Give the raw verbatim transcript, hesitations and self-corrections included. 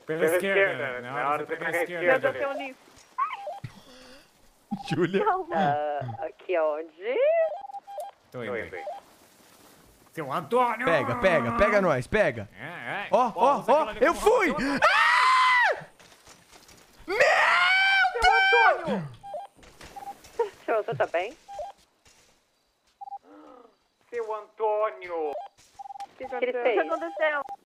Pela esquerda. Na hora de pegar a esquerda. Meu Deus, nisso. Júlia. Uh, aqui onde? Tô indo. Seu Antônio! Pega, pega, pega nós, pega. É, é. Ó, ó, ó, eu fui! Ah! Meu Deus! Seu Antônio tá bem? Seu Antônio! O que ele fez? O que aconteceu?